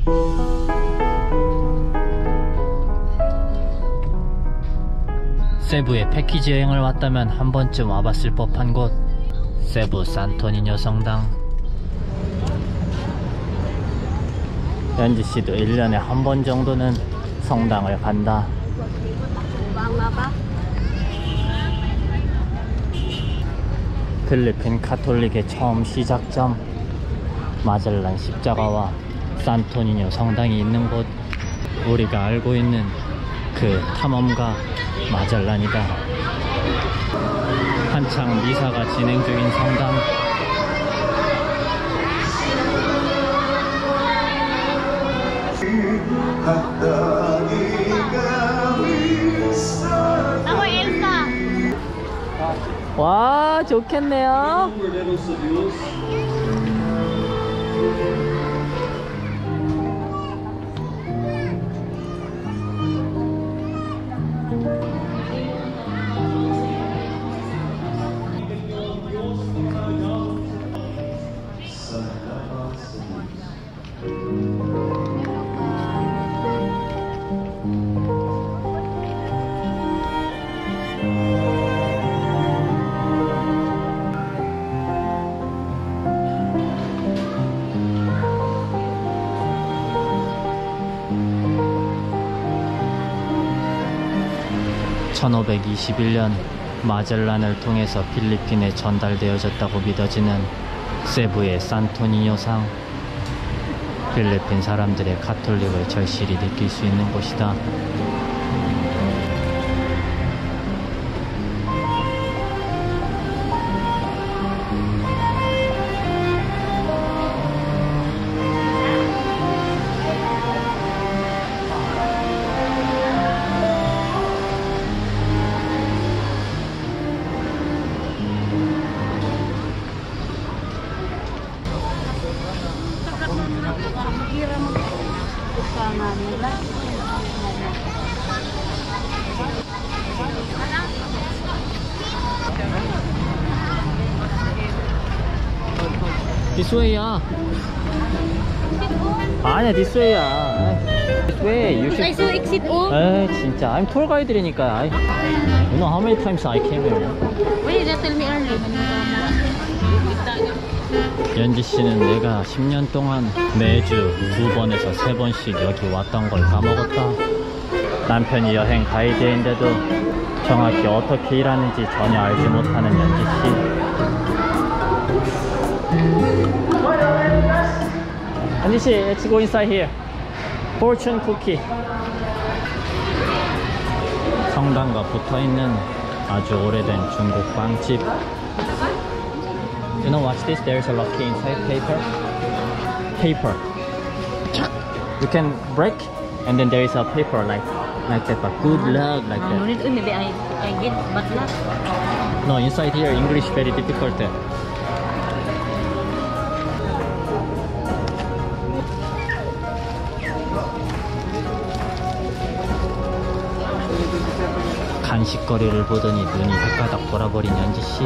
세부에 패키지 여행을 왔다면 한 번쯤 와봤을 법한 곳, 세부 산토니뇨 성당. 연지씨도 1년에 한 번 정도는 성당을 간다. 필리핀 가톨릭의 처음 시작점, 마젤란 십자가와 산토니뇨 성당이 있는 곳, 우리가 알고 있는 그 탐험가 마젤란이다. 한창 미사가 진행 중인 성당. 와, 좋겠네요. (1521년) 마젤란을 통해서 필리핀에 전달되어졌다고 믿어지는 세부의 산토니뇨상, 필리핀 사람들의 가톨릭을 절실히 느낄 수 있는 곳이다. This way야. 아니야, this way야. This way. You should. I saw exit all. 에이, 진짜. I'm tour guide이니까. You know how many times I came here? Why you just tell me early? 연지 씨는 내가 10년 동안 매주 2번에서 3번씩 여기 왔던 걸 까먹었다. 남편이 여행 가이드인데도 정확히 어떻게 일하는지 전혀 알지 못하는 연지 씨. 연지 씨, let's go inside here. Fortune cookie. 성당과 붙어있는 아주 오래된 중국 빵집. You know, watch this. There's a lucky inside paper. Paper. You can break, and then there is a paper like that. But good luck, like that. No need. Maybe I get bad luck. No, inside here, English very difficult. 간식거리를 보더니 눈이 헷가닥 돌아버린 연지 씨.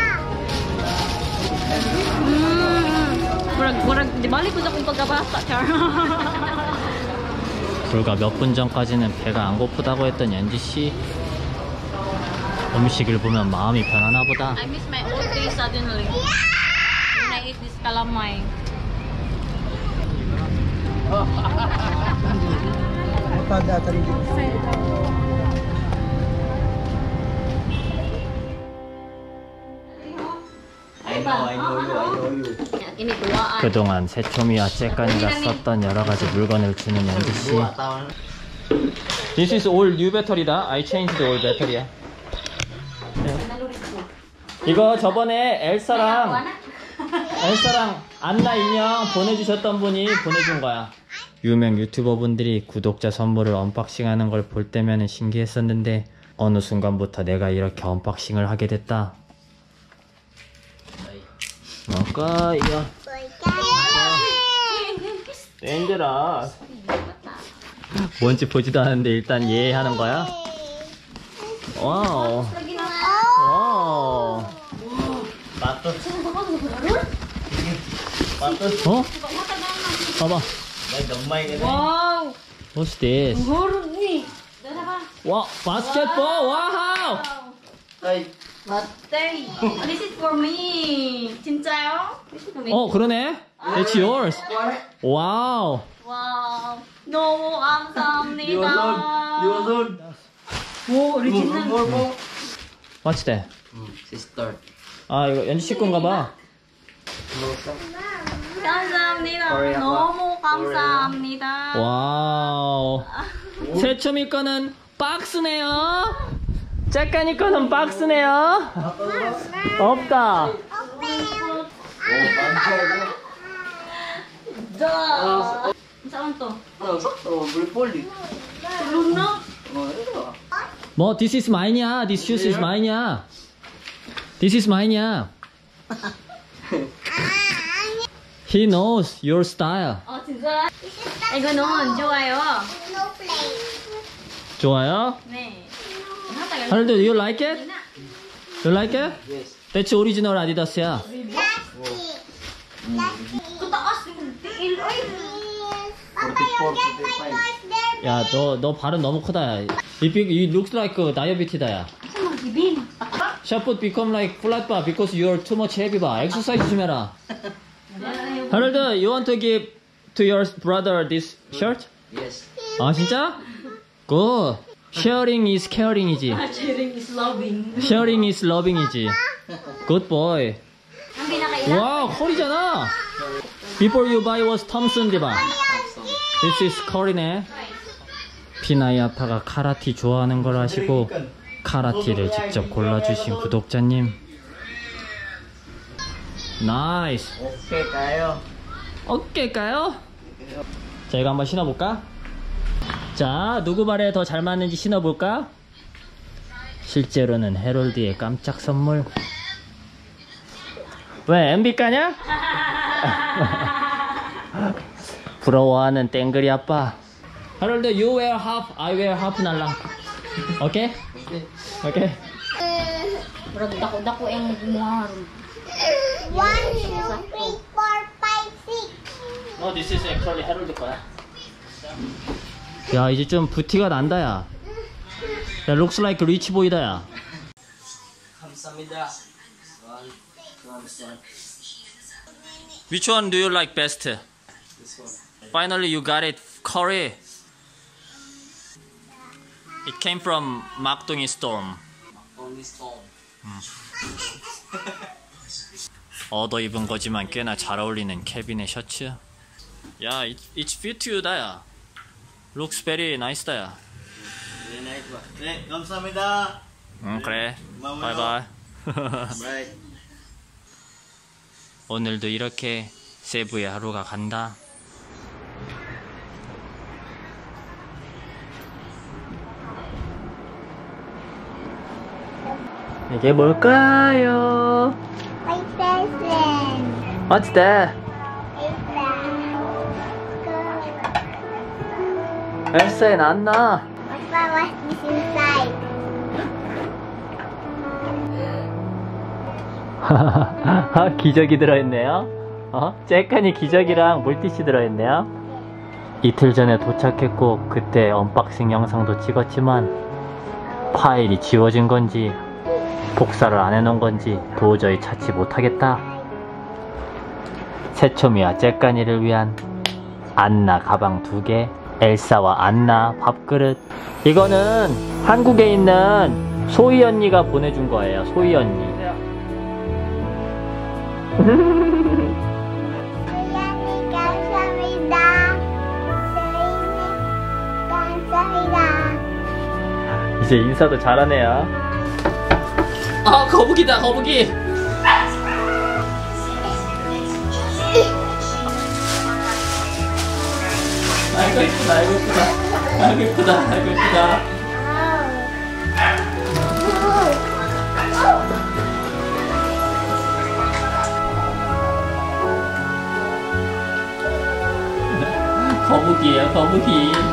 불과 몇 분 전까지는 배가 안 고프다고 했던 연지 씨. 음식을 보면 마음이 변하나 보다. I miss my old days suddenly. When I eat this calamine. 그동안 새초미와 째까니가 썼던 여러가지 물건을 주는 연지씨. This is all new battery다. I changed the old battery야. 이거 저번에 엘사랑 안나 인형 보내주셨던 분이 보내준 거야. 유명 유튜버 분들이 구독자 선물을 언박싱 하는 걸 볼 때면 신기했었는데 어느 순간부터 내가 이렇게 언박싱을 하게 됐다. 뭔가 이거 땡들아 뭔지 보지도 않았는데 일단 예 하는 거야? 와우 와우 마트 어? 봐봐 Wow. What's this? Huruf nih. Dah apa? Wow, basketball. Wow. Latte. This is for me. 진짜요? This is for me. 그러네. It's yours. Wow. Wow. 너무 감사합니다. 오, 오리지널. What's that? Sister. 이거 연지 씨 건가 봐. 감사합니다. 너무 감사합니다. 와우. 세초미 거는 박스네요. 째까니 거는 박스네요. 없다. 자. Saan to? Boleh. Tulog na. 뭐 this is mine이야. This shoes is mine이야. This is mine이야. He knows your style. 진짜? 이거 너무 좋아요. 좋아요? 네. 하늘도 you like it? You like it? Yes. That's original Adidas야. Kataas yung tiil. Ay. 44, 45. 야, 너 발은 너무 크다. 야. It looks like diabetes 야. Saan mag-ibin? Shot become like flat bar because you're too much heavy bar. Exercise 좀 해라. 하늘도 you want to give to your brother this shirt? Yes. 진짜? Good. Sharing is caring이지. Sharing is loving. Sharing is loving이지. Good boy. Ang pinakailan? 와우, 컬이잖아. Before you buy was Thompson 디바. This is 컬이네. 피나이 아빠가 카라티 좋아하는 걸 아시고 카라티를 직접 골라주신 구독자님. 나이스. Okay tayo. 어깨일까요? 자, 이거 한번 신어볼까? 자, 누구 발에 더 잘 맞는지 신어볼까? 실제로는 해롤드의 깜짝 선물. 왜 MB 까냐? 부러워하는 땡그리 아빠. 해롤드 you wear half, I wear half 날라. 오케이? 오케이? Murag dako-dako yung gumawa ron. 1, 2, 3, 4, 5, 6. No, this is actually 해롤드 거야. 야, 이제 좀 부티가 난다, 야. 야, looks like rich boy다, 야. 감사합니다. Which one do you like best? This one. Finally, you got it. Curry. It came from 막둥이 Storm. Only stone. 얻어 입은 거지만 꽤나 잘 어울리는 케빈의 셔츠. 야, it's fit you 다야. Looks very nice 다야. Very nice ba? 네, 감사합니다. 응, 그래. 고마워요. 바이바이. Right. 오늘도 이렇게 세부의 하루가 간다. 이게 뭘까요? My present. What's that? 엘사에 났나? Papa, what's this inside? 기저귀 들어있네요. 째까니 기저귀랑 물티슈 들어있네요. 이틀 전에 도착했고 그때 언박싱 영상도 찍었지만 파일이 지워진 건지 복사를 안 해놓은 건지 도저히 찾지 못하겠다. 새초미와 째까니를 위한 안나 가방 2개, 엘사와 안나 밥그릇. 이거는 한국에 있는 소희 언니가 보내준 거예요. 소희 언니. Kuya, 감사합니다. 감사합니다. 이제 인사도 잘하네요. 거북이다, 거북이. 아이고 이쁘다, 아이고 이쁘다, 아이고 이쁘다, 아이고 이쁘다. 거북이에요, 거북이.